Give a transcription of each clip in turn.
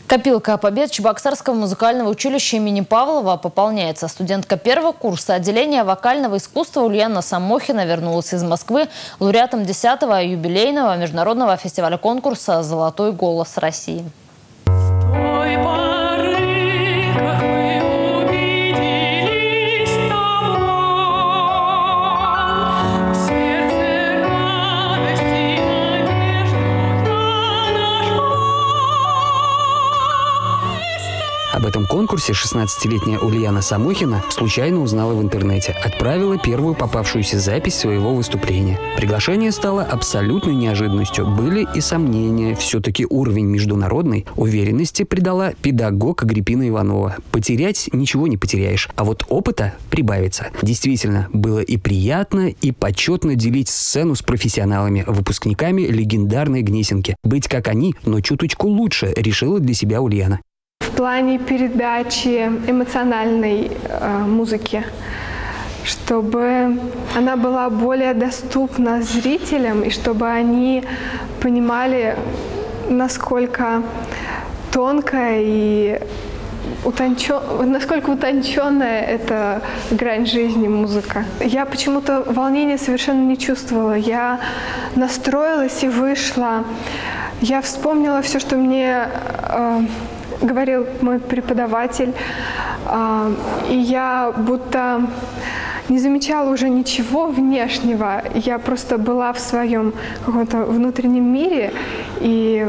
Копилка побед Чебоксарского музыкального училища имени Павлова пополняется. Студентка первого курса отделения вокального искусства Ульяна Самохина вернулась из Москвы лауреатом 10-го юбилейного международного фестиваля-конкурса «Золотой голос России». Об этом конкурсе 16-летняя Ульяна Самохина случайно узнала в интернете. Отправила первую попавшуюся запись своего выступления. Приглашение стало абсолютной неожиданностью. Были и сомнения. Все-таки уровень международной уверенности придала педагог Агриппина Иванова. Потерять ничего не потеряешь, а вот опыта прибавится. Действительно, было и приятно, и почетно делить сцену с профессионалами, выпускниками легендарной Гнесинки. Быть как они, но чуточку лучше, решила для себя Ульяна. В плане передачи эмоциональной музыки, чтобы она была более доступна зрителям и чтобы они понимали, насколько тонкая и насколько утонченная эта грань жизни музыка. Я почему-то волнения совершенно не чувствовала. Я настроилась и вышла. Я вспомнила все, что мне говорил мой преподаватель, и я будто не замечала уже ничего внешнего. Я просто была в своем каком-то внутреннем мире и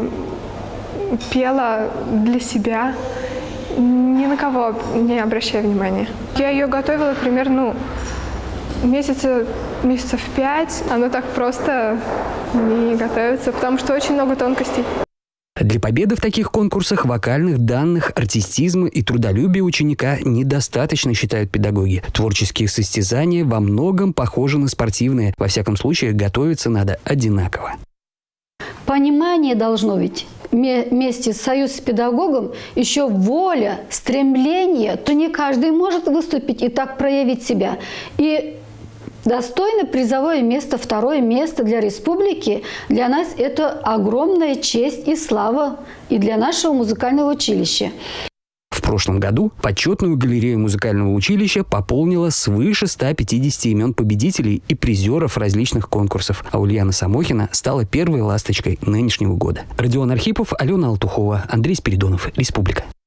пела для себя, ни на кого не обращая внимания. Я ее готовила примерно месяцев 5. Оно так просто не готовится, потому что очень много тонкостей. Для победы в таких конкурсах вокальных данных, артистизма и трудолюбия ученика недостаточно, считают педагоги. Творческие состязания во многом похожи на спортивные. Во всяком случае, готовиться надо одинаково. Понимание должно быть. Вместе с союз с педагогом еще воля, стремление, то не каждый может выступить и так проявить себя. И достойно призовое место, 2-е место для республики. Для нас это огромная честь и слава и для нашего музыкального училища. В прошлом году почетную галерею музыкального училища пополнила свыше 150 имен победителей и призеров различных конкурсов. А Ульяна Самохина стала первой ласточкой нынешнего года. Родион Архипов, Алена Алтухова, Андрей Спиридонов. Республика.